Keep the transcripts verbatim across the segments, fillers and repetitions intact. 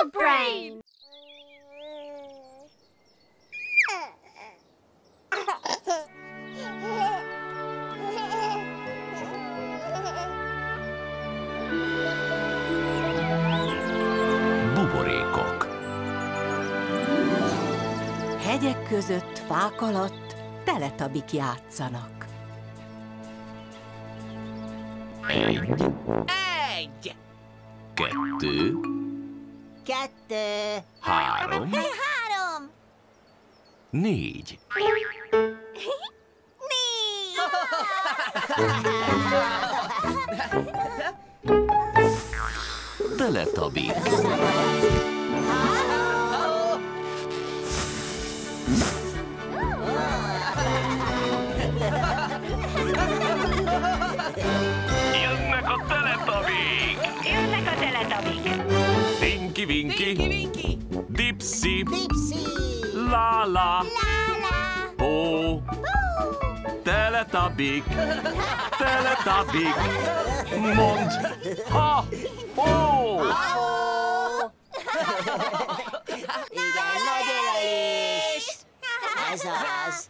Dog Brain! Buborékok. Hegyek között, fák alatt teletabik játszanak. Egy, Egy! kettő, Kettő. három, Három. négy. Négy. Teletabik. Jönnek a teletabik! Jönnek a teletabik! Tinky Winky, Vinki! Dipsy, Dipsy. Lala, Lála. Ó, teletabik, teletabik, mondd, ha, ó! Igen, nagy ölelés. Ez az.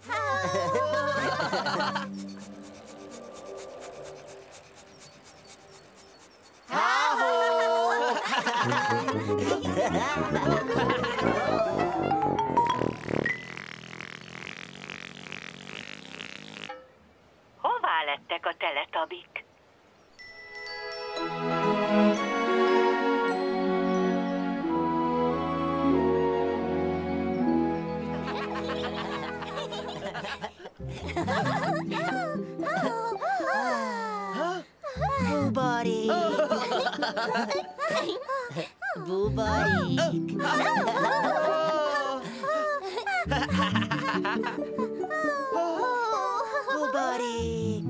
Hová lettek a teletabik? Buborék. Buborék. Buborék.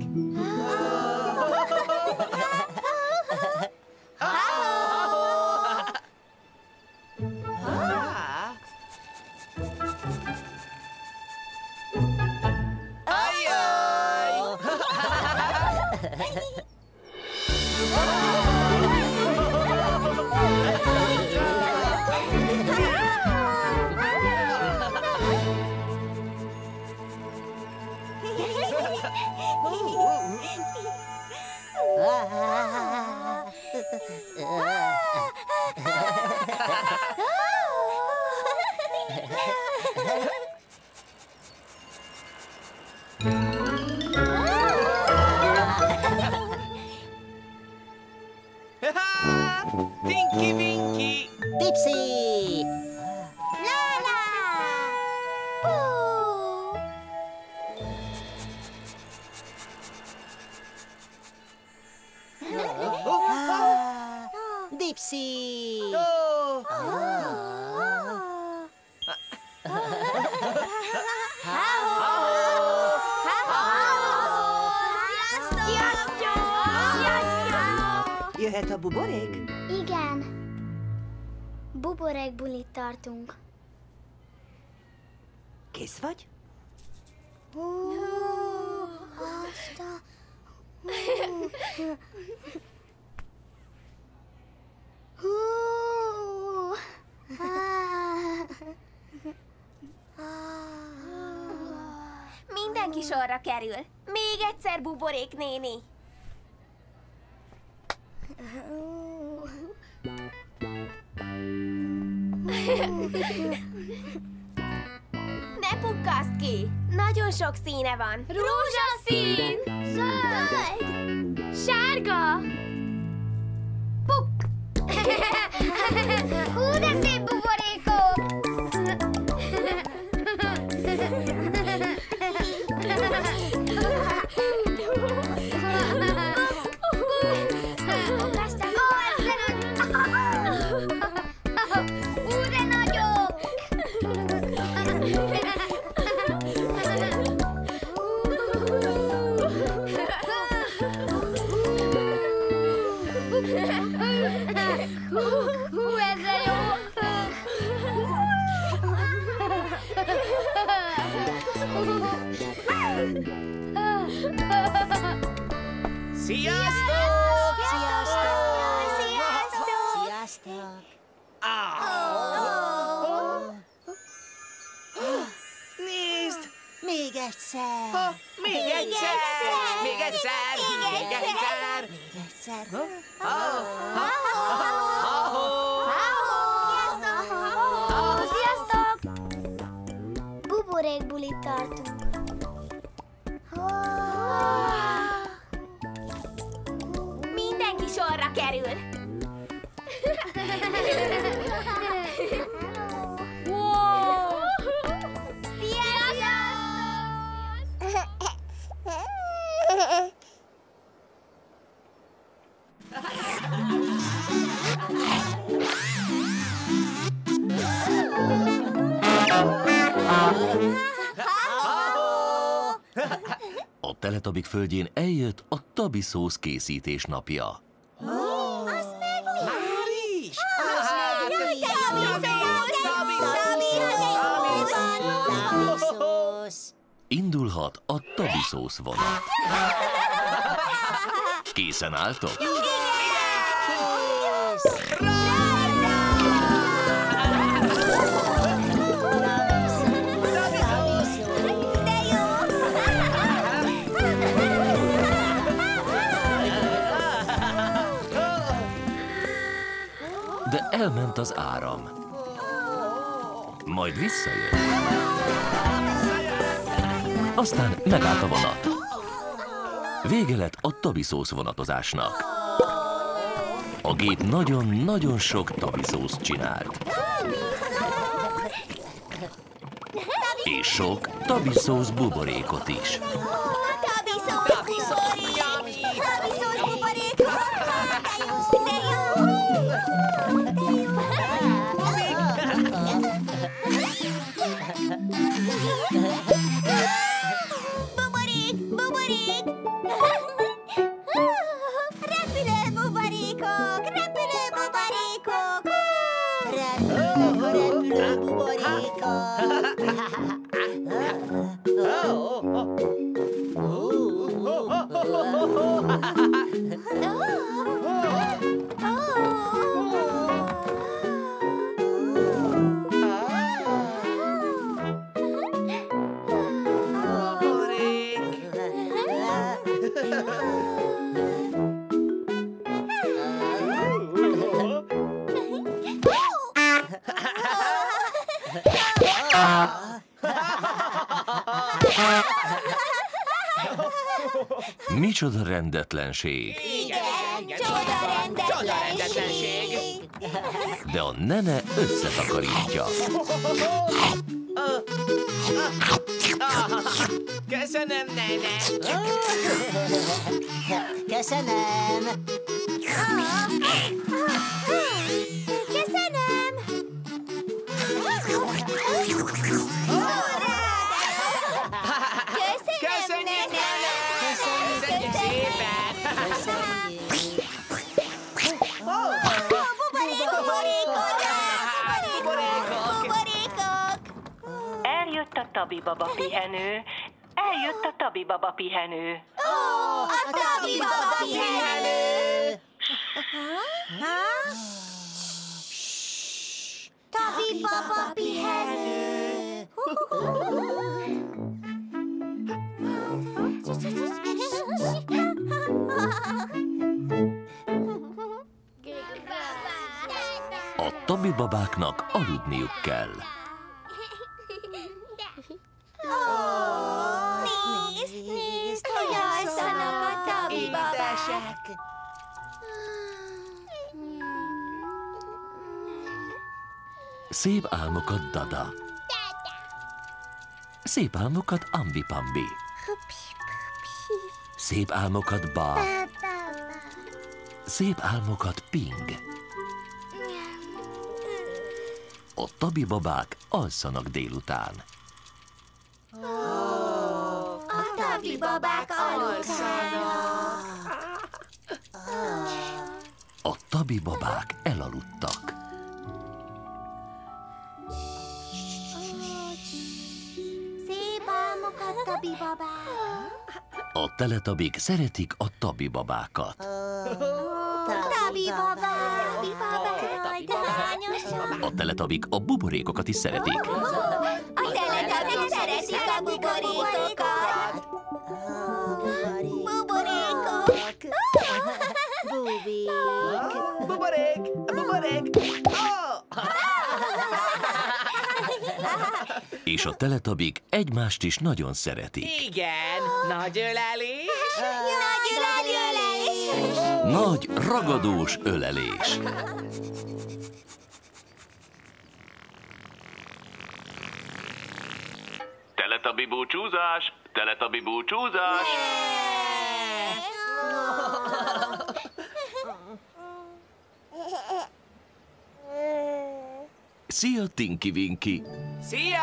Tinky Winky! Dipsy. Lála. Pú. Ah, Dipsy. Oh! Jöhet a buborék? Igen. Buborék bulit tartunk. Kész vagy? Hú, azt a... Hú. Mindenki sorra kerül. Még egyszer, Buborék néni. Ne pukkaszd ki! Nagyon sok színe van. Rózsaszín! Zöld! Sárga! Puk! Hú, de szép buborékok! Hú, ez de jó! Sziasztok! Sziasztok! Sziasztok! Sziasztok! Ah! egyszer. Ha, még egyszer! Még egyszer! Még egyszer! Még egyszer. Sziasztok! Buborék bulit tartunk. Mindenki sorra kerül. Wow! A Teletubik földjén eljött a tabiszósz készítés napja. Már is? Tabiszósz. Indulhat a tabiszósz vonat. Készen álltok? De elment az áram. Majd visszajött. Aztán megállt a vonat. Vége lett a tabiszósz vonatozásnak. A gép nagyon-nagyon sok tabiszószt csinált. És sok tabiszósz buborékot is. Buborék, buborék! Repülő buborékok, repülő buborékok! Repülnek a repülő buborékok. Micsoda rendetlenség! Igen, csoda rendetlenség! De a nene összetakarítja. Köszönöm, nene! Köszönöm. Köszönöm! Köszönöm, nene! Köszönjük szépen! Buborék, buborékok! Buborékok! Buborékok! Eljött a Tabibaba pihenő. Eljött a Tabibaba pihenő. Ó, a Tabibaba pihenő! Tabibaba pihenő! A tabibabáknak aludniuk kell. Nézd, nézd, hogy alszanak a tabibabák! Szép álmokat, Dada. Szép álmokat, Ambi-Pambi. Szép álmokat, Ba. Szép álmokat, Ping. A tabibabák alszanak délután. A tabibabák aludnak! A tabibabák elaludtak. Szép álmokat, tabibabák! A teletabik szeretik a tabibabákat. Tabibabák! Tabibabák! De hányosan! A teletabik a buborékokat is szeretik. A teletabik szeretik a buborékokat! buborék! Buborék! Oh! És a Teletubik egymást is nagyon szeretik. Igen, nagy ölelés. Nagy ölelés! Nagy, ragadós ölelés. Teletabi búcsúzás! Teletabi búcsúzás! Szia, Tinky Winky! Szia!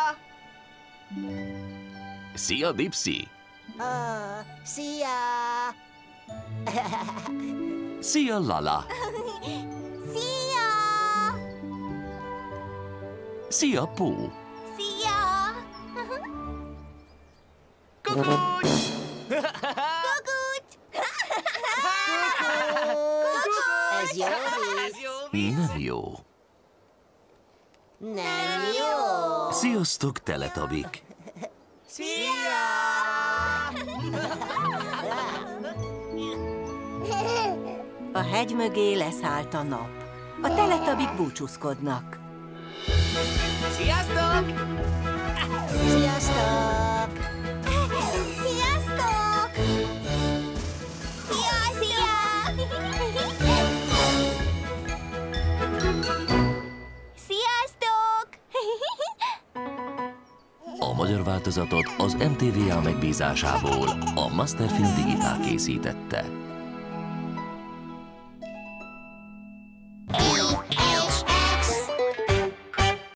Szia, Dipsy! Ó, szia! Szia, Lala! Szia! Szia, Pó! Szia! Kukucs! Kukucs! Ez jó Ez vicc. jó vicc. Nem jó. Nem jó. Sziasztok, Teletubik! Szia! A hegy mögé leszállt a nap. A Teletubik búcsúzkodnak. Sziasztok! Sziasztok! Sziasztok! Szia, szia! Sziasztok! A magyar változatot az em té vé á megbízásából a Masterfilm Digitál készítette. Egy